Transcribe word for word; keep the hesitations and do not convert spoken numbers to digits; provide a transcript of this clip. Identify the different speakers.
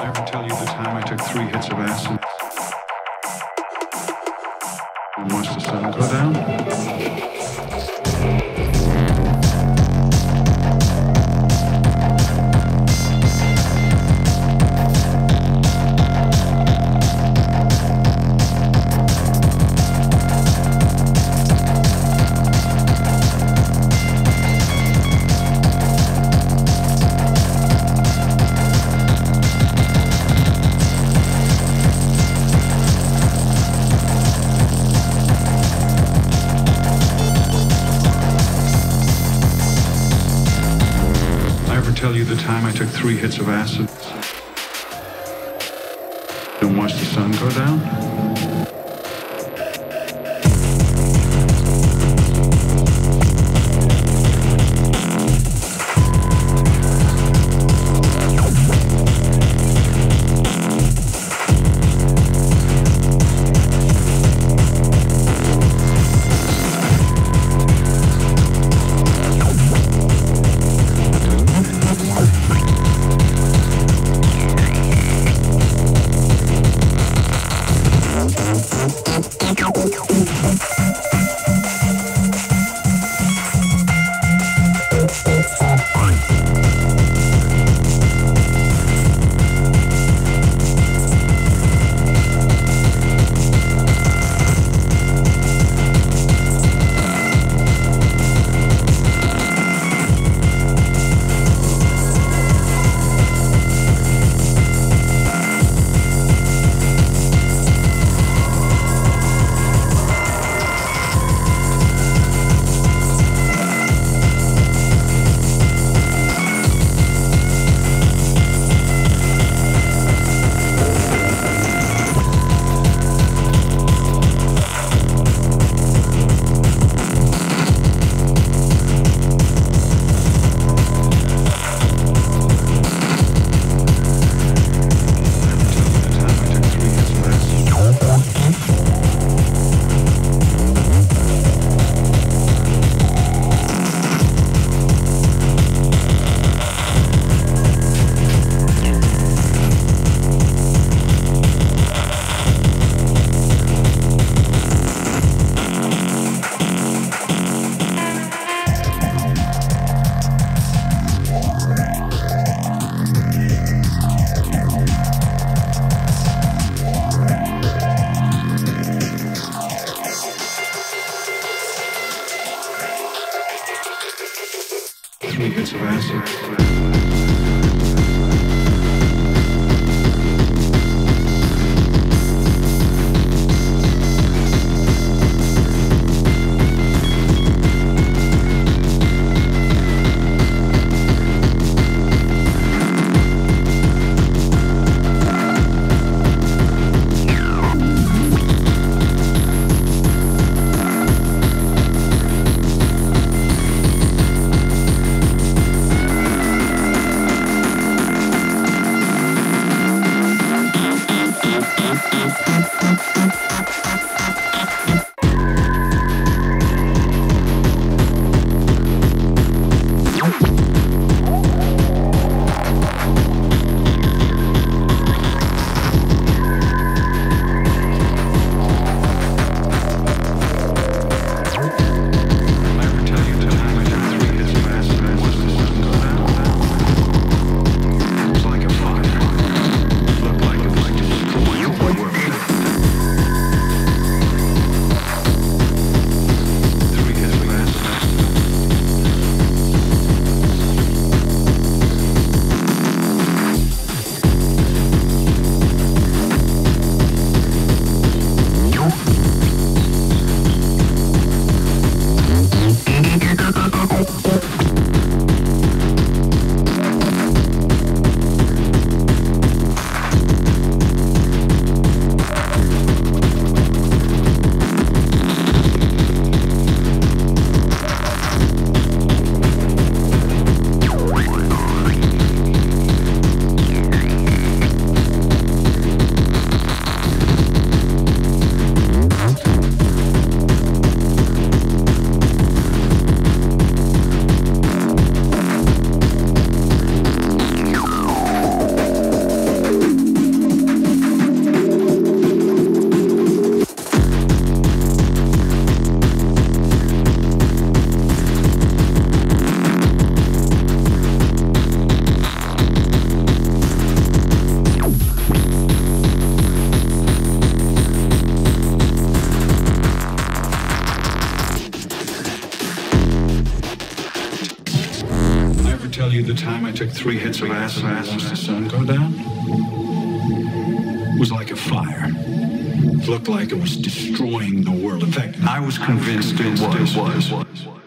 Speaker 1: ever tell you the time I took three hits of acid and watched the sun go down? Tell you the time I took three hits of acid and watched the sun go down? you the time I took three hits of acid and watched the sun go down? It was like a fire. It looked like it was destroying the world. In fact, I was convinced it was.